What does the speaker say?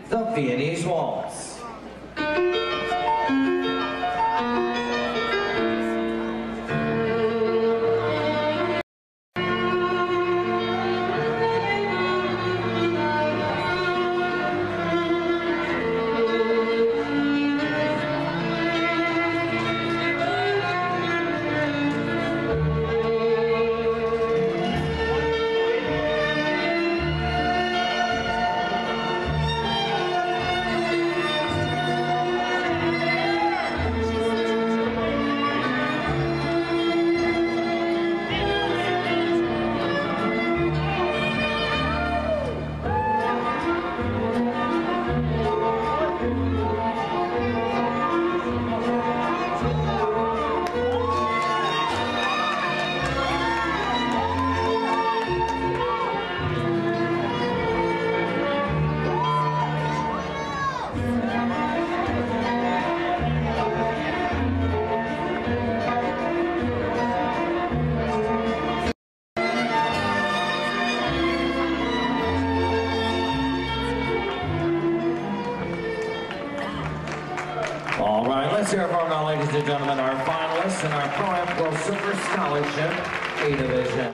the Viennese Waltz. All right, let's hear it for now, ladies and gentlemen, our finalists in our Pro Am Pro Super Scholarship A Division.